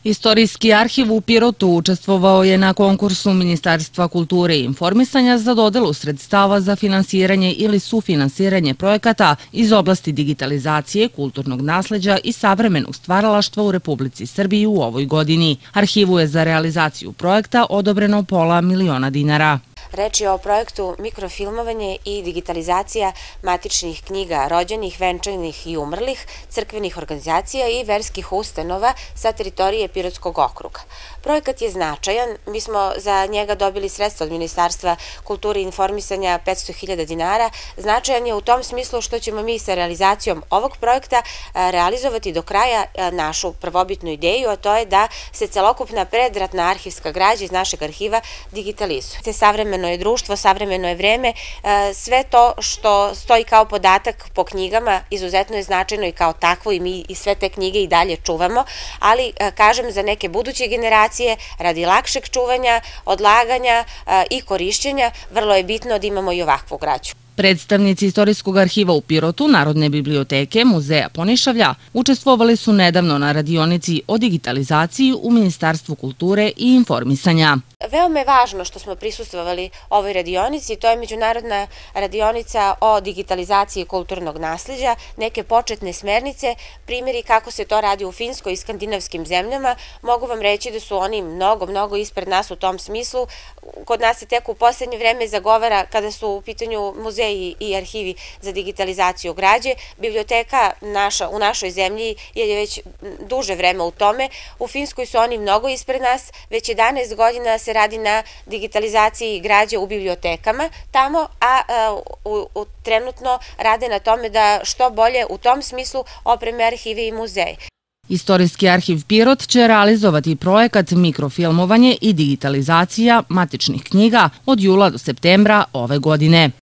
Istorijski arhiv u Pirotu učestvovao je na konkursu Ministarstva kulture i informisanja za dodelu sredstava za finansiranje ili sufinansiranje projekata iz oblasti digitalizacije, kulturnog nasleđa i savremenog stvaralaštva u Republici Srbiji u ovoj godini. Arhivu je za realizaciju projekta odobreno $500.000. Reč je o projektu mikrofilmovanje i digitalizacija matičnih knjiga rođenih, venčanih i umrlih, crkvenih organizacija i verskih ustanova sa teritorije Pirotskog okruga. Projekat je značajan, mi smo za njega dobili sredstva od Ministarstva kulture i informisanja $500.000. Značajan je u tom smislu što ćemo mi sa realizacijom ovog projekta realizovati do kraja našu prvobitnu ideju, a to je da se celokupna predratna arhivska građa iz našeg arhiva digitalizuje. Savremeno je društvo, savremeno je vreme, sve to što stoji kao podatak po knjigama izuzetno je značajno i kao takvo i mi i sve te knjige i dalje čuvamo, ali kažem za neke buduće generacije radi lakšeg čuvanja, odlaganja i korišćenja vrlo je bitno da imamo i ovakvu građu. Predstavnici Istorijskog arhiva u Pirotu, Narodne biblioteke, Muzeja Ponišavlja učestvovali su nedavno na radionici o digitalizaciji u Ministarstvu kulture i informisanja. Veoma je važno što smo prisustvovali ovoj radionici, to je međunarodna radionica o digitalizaciji kulturnog nasleđa, neke početne smernice, primjeri kako se to radi u Finskoj i skandinavskim zemljama. Mogu vam reći da su oni mnogo ispred nas u tom smislu. Kod nas se tek u poslednje vreme zagovara kada su u pitanju muzeji i arhivi za digitalizaciju građe. Biblioteka u našoj zemlji je već duže vreme u tome. U Finskoj su oni mnogo ispred nas, već 11 godina se radi na digitalizaciji građe u bibliotekama tamo, a trenutno rade na tome da što bolje u tom smislu opreme arhive i muzeje. Istorijski arhiv Pirot će realizovati projekat mikrofilmovanje i digitalizacija matičnih knjiga od jula do septembra ove godine.